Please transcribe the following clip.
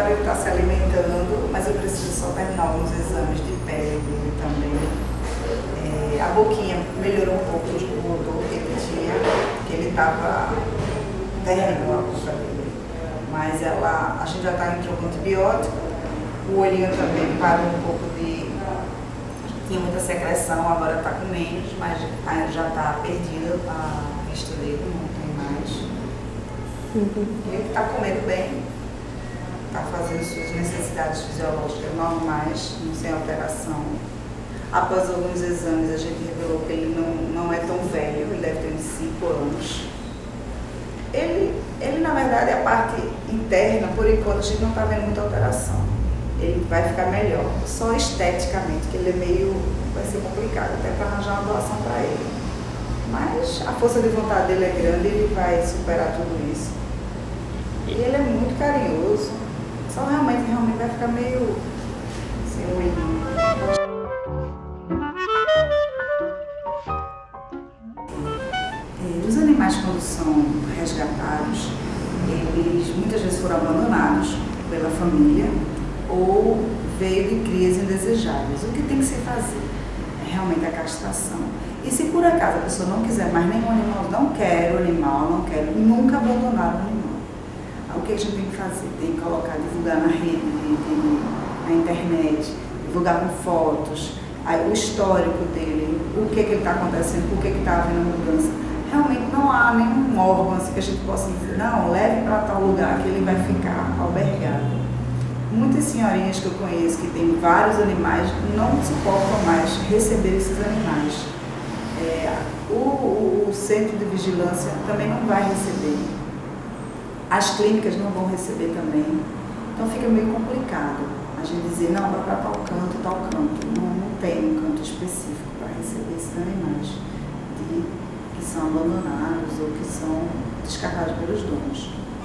agora ele está se alimentando, mas eu preciso só terminar alguns exames de pele dele também. A boquinha melhorou um pouco do odor que ele tinha, que ele estava terrível a boca dele. Mas a gente já está entrando com antibiótico, o olhinho também parou um pouco de... Tinha muita secreção, agora está com menos, mas já está perdida a vista dele, não tem mais. Ele está comendo bem, está fazendo suas necessidades fisiológicas normais, sem alteração. Após alguns exames, a gente revelou que ele não é tão velho, ele deve ter uns 5 anos. Ele, na verdade, a parte interna, por enquanto, a gente não está vendo muita alteração. Ele vai ficar melhor, só esteticamente, que ele é meio... vai ser complicado, até para arranjar uma doação para ele. Mas a força de vontade dele é grande, ele vai superar tudo isso. E ele é muito carinhoso, só realmente vai ficar meio sem o olhinho. Os animais, quando são resgatados, eles muitas vezes foram abandonados pela família ou veio de crias indesejáveis. O que tem que se fazer é realmente a castração. E se por acaso a pessoa não quiser mais nenhum animal, não quero animal, não quero, nunca abandonar o animal. O que a gente tem que fazer? Tem que colocar, divulgar na rede, na internet, divulgar com fotos, o histórico dele, o que ele está acontecendo, por que está havendo mudança. Realmente não há nenhum órgão assim que a gente possa dizer, não, leve para tal lugar que ele vai ficar albergado. Muitas senhorinhas que eu conheço que têm vários animais não suportam mais receber esses animais. O centro de vigilância também não vai receber. As clínicas não vão receber também. Então fica meio complicado a gente dizer, não, vai para tal canto, tal canto. Não tem um canto específico para receber esses animais que são abandonados ou que são descartados pelos donos.